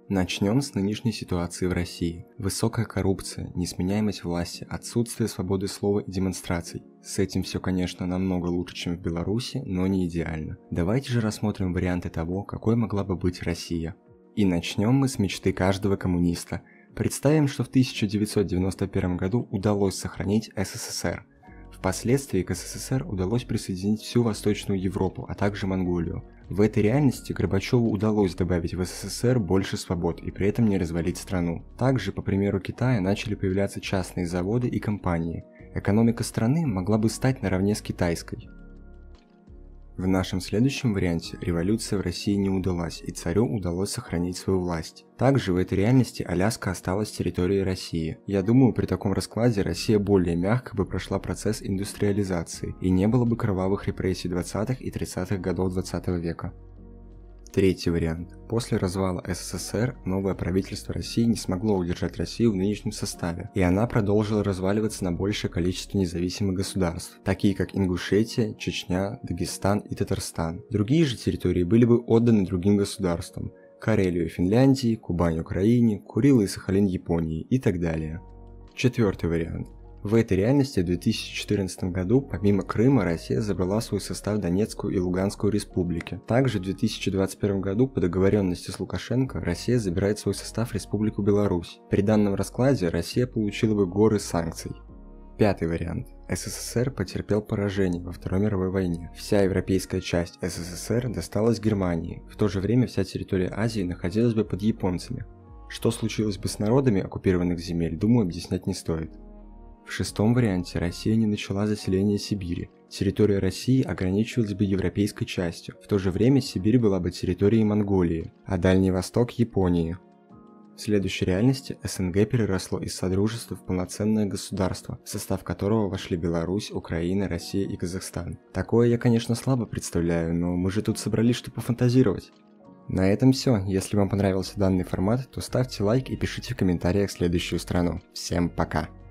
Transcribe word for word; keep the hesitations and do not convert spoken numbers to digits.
Начнем с нынешней ситуации в России. Высокая коррупция, несменяемость власти, отсутствие свободы слова и демонстраций. С этим все, конечно, намного лучше, чем в Беларуси, но не идеально. Давайте же рассмотрим варианты того, какой могла бы быть Россия. И начнем мы с мечты каждого коммуниста. Представим, что в тысяча девятьсот девяносто первом году удалось сохранить СССР. Впоследствии к СССР удалось присоединить всю Восточную Европу, а также Монголию. В этой реальности Горбачеву удалось добавить в СССР больше свобод и при этом не развалить страну. Также, по примеру Китая, начали появляться частные заводы и компании. Экономика страны могла бы стать наравне с китайской. В нашем следующем варианте революция в России не удалась, и царю удалось сохранить свою власть. Также в этой реальности Аляска осталась территорией России. Я думаю, при таком раскладе Россия более мягко бы прошла процесс индустриализации, и не было бы кровавых репрессий двадцатых и тридцатых годов двадцатого века. Третий вариант. После развала СССР новое правительство России не смогло удержать Россию в нынешнем составе, и она продолжила разваливаться на большее количество независимых государств, такие как Ингушетия, Чечня, Дагестан и Татарстан. Другие же территории были бы отданы другим государствам – Карелию Финляндии, Кубань Украине, Курилы и Сахалин Японии и так далее. Четвертый вариант. В этой реальности в две тысячи четырнадцатом году помимо Крыма Россия забрала в свой состав Донецкую и Луганскую республики. Также в две тысячи двадцать первом году по договоренности с Лукашенко Россия забирает в свой состав Республику Беларусь. При данном раскладе Россия получила бы горы санкций. Пятый вариант. СССР потерпел поражение во Второй мировой войне. Вся европейская часть СССР досталась Германии. В то же время вся территория Азии находилась бы под японцами. Что случилось бы с народами оккупированных земель, думаю, объяснять не стоит. В шестом варианте Россия не начала заселение Сибири. Территория России ограничивалась бы европейской частью, в то же время Сибирь была бы территорией Монголии, а Дальний Восток – Японии. В следующей реальности СНГ переросло из содружества в полноценное государство, в состав которого вошли Беларусь, Украина, Россия и Казахстан. Такое я, конечно, слабо представляю, но мы же тут собрались, чтобы пофантазировать. На этом все. Если вам понравился данный формат, то ставьте лайк и пишите в комментариях следующую страну. Всем пока!